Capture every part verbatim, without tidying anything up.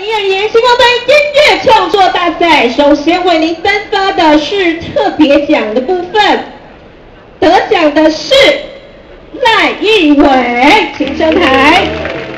一二年星光杯音乐创作大赛，首先为您颁发的是特别奖的部分，得奖的是赖义伟，请上台。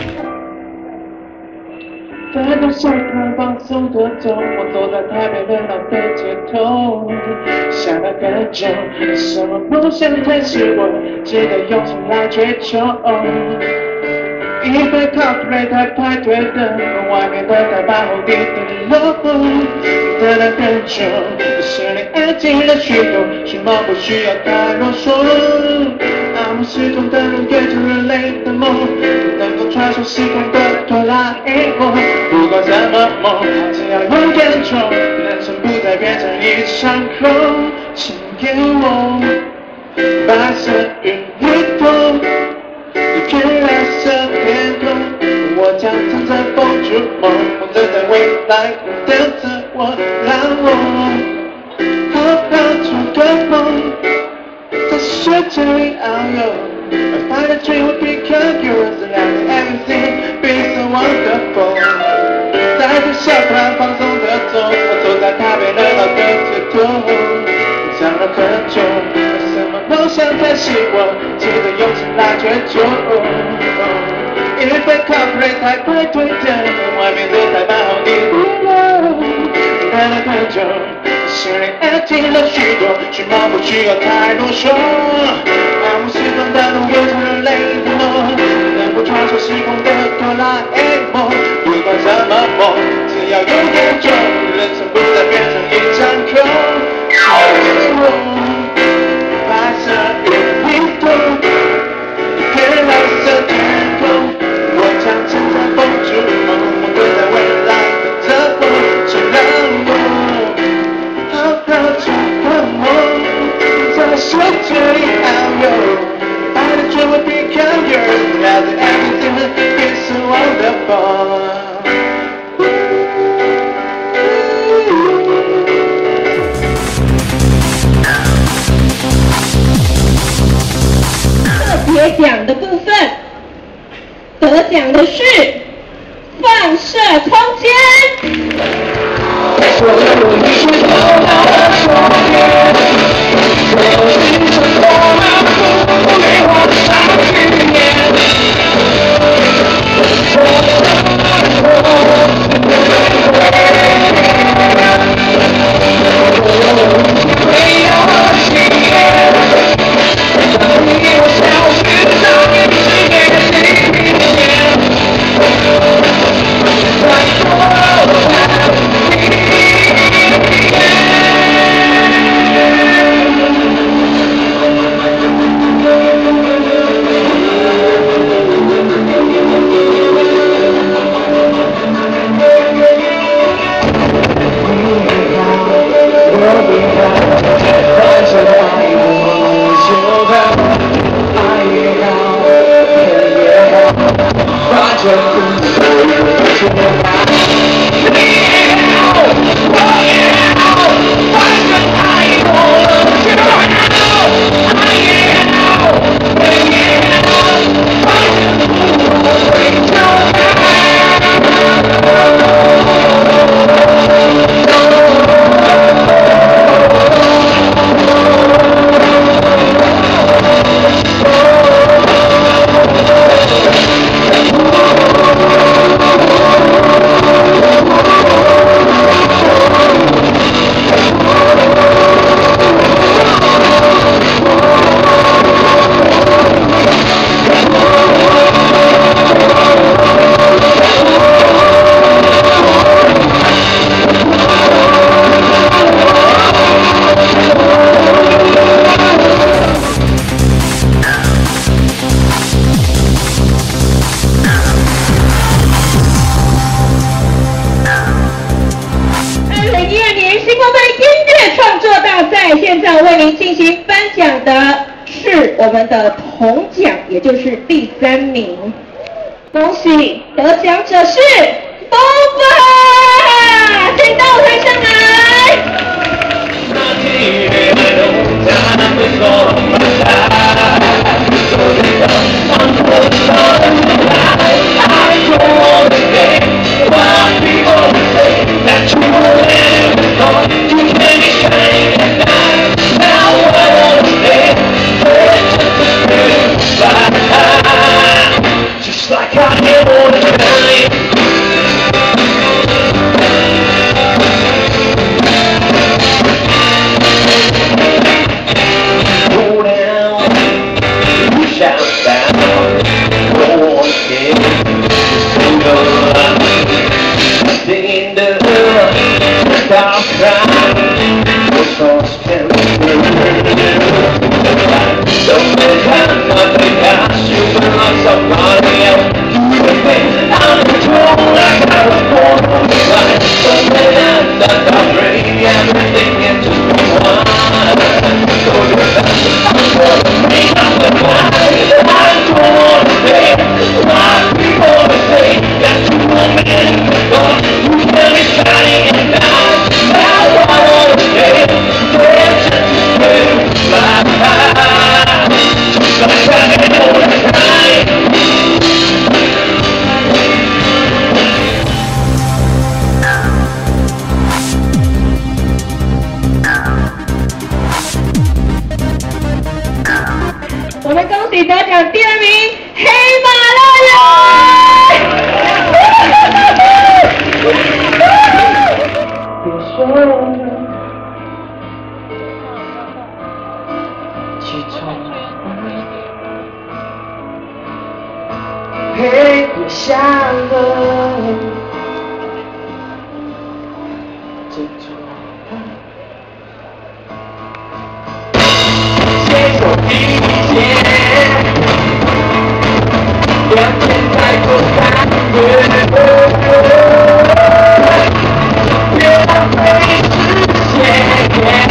在路上很放松的走，我走在台北热闹的街头，想了很久，什么梦想才是我值得用心来追求。一杯咖啡在排队等，外面的大巴后滴滴落，等了很久，心里安静了许多，什么不需要太啰嗦。那么时钟的越着人类的梦，能够穿梭时空的哆啦 A 梦，不管怎么梦，只要勇敢冲，人生不再变成一场空。请给我白色云雨头，一片蓝色天空，我将乘着风逐梦，我等待未来等着我，让我好好做个梦，在世界里遨游。I find a dream will become yours, and everything be so wonderful。在这小摊放松的走，我走在台北热闹的街头，想了很久，什么梦想才是我值得用心来追求。一杯咖啡在排队等，外面的大巴好滴滴落，等了很久，心里安静了许多，许梦不需要太啰嗦。爱慕时光的路，有着人类的梦，能够穿梭时空的哆啦 A 梦，不管怎么梦，只要勇敢做，人生不再变成一场空。请我白色云里头，一片蓝色天空，我将乘着风逐梦，我等待未来的着我，请让我好好做个梦，在世界里遨游。I the dream will become yours, now that everything is so wonderful。 特别奖的部分，得奖的是放射空间。所有你是走到了终点，所有你是我们不给我上去年。没有信念，当你我消失在世界的另一边，再说看现在为您进行颁奖的是我们的铜奖，也就是第三名。恭喜得奖者是东爸，请到台上来。I 嘿，别下了。这就牵手并肩，两天才过三月，别浪费时间。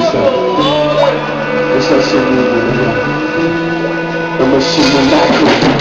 我们是不来过。